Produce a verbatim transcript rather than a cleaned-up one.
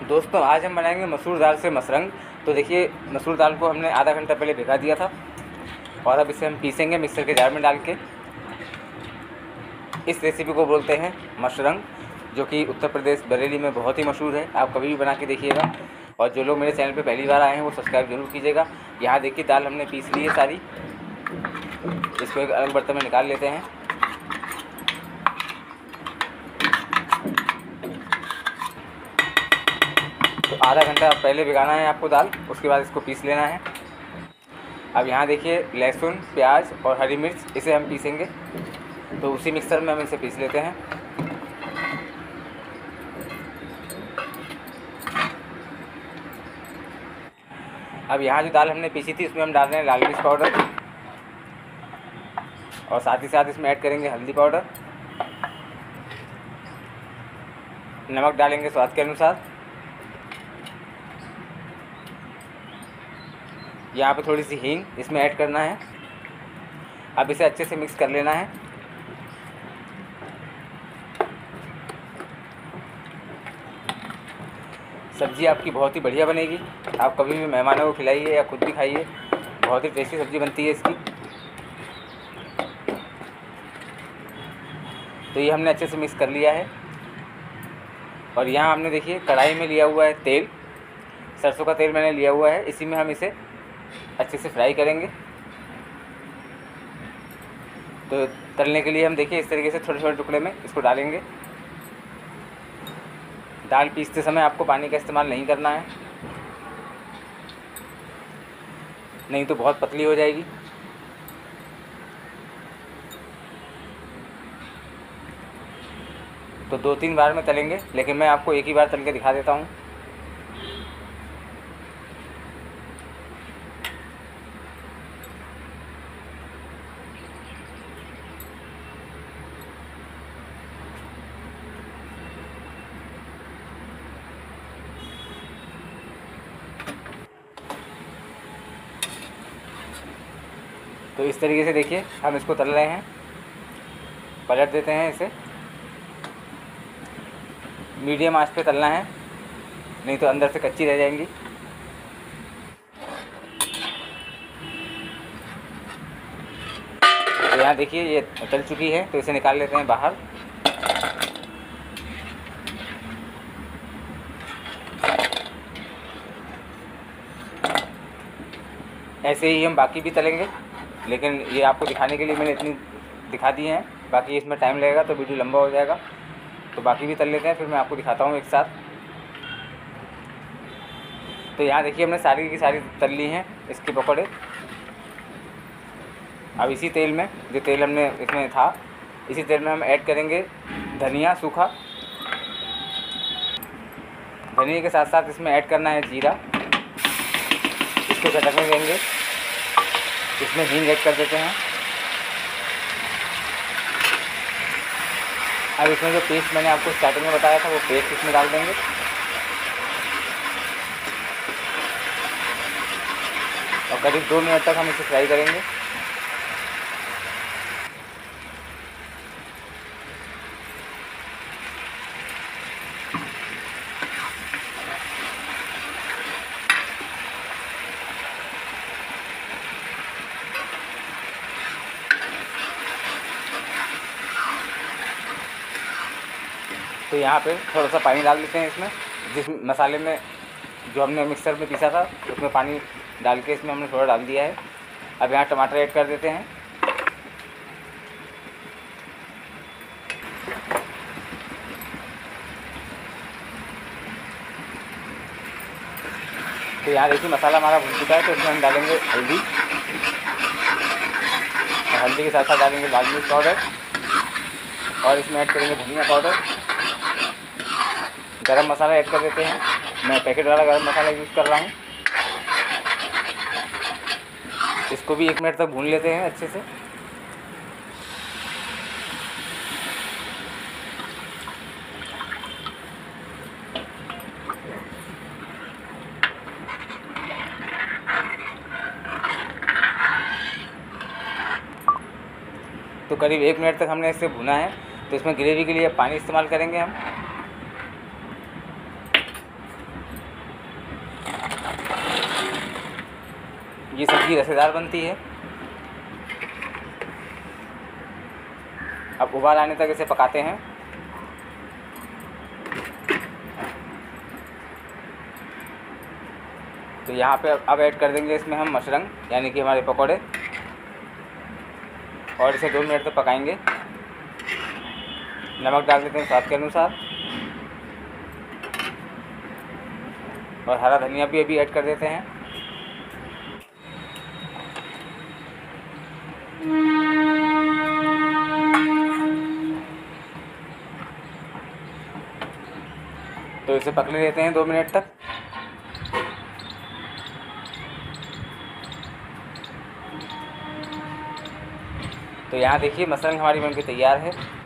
दोस्तों आज हम बनाएंगे मसूर दाल से मसरंग। तो देखिए मसूर दाल को हमने आधा घंटा पहले भिगा दिया था और अब इसे हम पीसेंगे मिक्सर के जार में डाल के। इस रेसिपी को बोलते हैं मसरंग, जो कि उत्तर प्रदेश बरेली में बहुत ही मशहूर है। आप कभी भी बना के देखिएगा। और जो लोग मेरे चैनल पे पहली बार आए हैं वो सब्सक्राइब जरूर कीजिएगा। यहाँ देखिए दाल हमने पीस ली है सारी। इसको एक अलग बर्तन में निकाल लेते हैं। तो आधा घंटा पहले भिगाना है आपको दाल, उसके बाद इसको पीस लेना है। अब यहाँ देखिए लहसुन, प्याज और हरी मिर्च, इसे हम पीसेंगे। तो उसी मिक्सर में हम इसे पीस लेते हैं। अब यहाँ जो दाल हमने पीसी थी उसमें हम डाल रहे हैं लाल मिर्च पाउडर और साथ ही साथ इसमें ऐड करेंगे हल्दी पाउडर, नमक डालेंगे स्वाद के अनुसार। यहाँ पे थोड़ी सी हींग इसमें ऐड करना है। अब इसे अच्छे से मिक्स कर लेना है। सब्ज़ी आपकी बहुत ही बढ़िया बनेगी। आप कभी भी मेहमानों को खिलाइए या खुद भी खाइए, बहुत ही टेस्टी सब्ज़ी बनती है इसकी। तो ये हमने अच्छे से मिक्स कर लिया है। और यहाँ हमने देखिए कढ़ाई में लिया हुआ है तेल, सरसों का तेल मैंने लिया हुआ है। इसी में हम इसे अच्छे से फ्राई करेंगे। तो तलने के लिए हम देखिए इस तरीके से छोटे छोटे टुकड़े में इसको डालेंगे। दाल पीसते समय आपको पानी का इस्तेमाल नहीं करना है, नहीं तो बहुत पतली हो जाएगी। तो दो तीन बार में तलेंगे, लेकिन मैं आपको एक ही बार तल के दिखा देता हूँ। तो इस तरीके से देखिए हम इसको तल रहे हैं। पलट देते हैं इसे। मीडियम आंच पे तलना है, नहीं तो अंदर से कच्ची रह जाएंगी। तो यहाँ देखिए ये तल चुकी है, तो इसे निकाल लेते हैं बाहर। ऐसे ही हम बाकी भी तलेंगे, लेकिन ये आपको दिखाने के लिए मैंने इतनी दिखा दी हैं। बाकी इसमें टाइम लगेगा तो वीडियो लंबा हो जाएगा। तो बाकी भी तल लेते हैं, फिर मैं आपको दिखाता हूँ एक साथ। तो यहाँ देखिए हमने सारी की सारी तल ली हैं इसके पकौड़े। अब इसी तेल में, जो तेल हमने इसमें था, इसी तेल में हम ऐड करेंगे धनिया सूखा। धनिया के साथ साथ इसमें ऐड करना है जीरा। इसको चटकने देंगे। इसमें हींग ऐड कर देते हैं। अब इसमें जो पेस्ट मैंने आपको स्टार्टिंग में बताया था वो पेस्ट इसमें डाल देंगे। और करीब दो मिनट तक हम इसे फ्राई करेंगे। तो यहाँ पे थोड़ा सा पानी डाल देते हैं इसमें, जिस मसाले में जो हमने मिक्सर में पीसा था उसमें पानी डाल के इसमें हमने थोड़ा डाल दिया है। अब यहाँ टमाटर ऐड कर देते हैं। तो यहाँ देखिए मसाला हमारा भून चुका है। तो इसमें हम डालेंगे हल्दी, और हल्दी के साथ साथ डालेंगे लाल मिर्च पाउडर, और इसमें ऐड करेंगे धनिया पाउडर। गरम मसाला ऐड कर देते हैं। मैं पैकेट वाला गरम मसाला यूज़ कर रहा हूँ। इसको भी एक मिनट तक भून लेते हैं अच्छे से। तो करीब एक मिनट तक हमने इसे भुना है। तो इसमें ग्रेवी के लिए पानी इस्तेमाल करेंगे हम। ये सब्ज़ी रसेदार बनती है। अब उबाल आने तक इसे पकाते हैं। तो यहाँ पे अब ऐड कर देंगे इसमें हम मशरूम यानी कि हमारे पकौड़े, और इसे दो मिनट तक पकाएंगे। नमक डाल देते हैं स्वाद के अनुसार, और हरा धनिया भी अभी ऐड कर देते हैं। तो इसे पकने देते हैं दो मिनट तक। तो यहाँ देखिए मशरूम हमारी बनके तैयार है।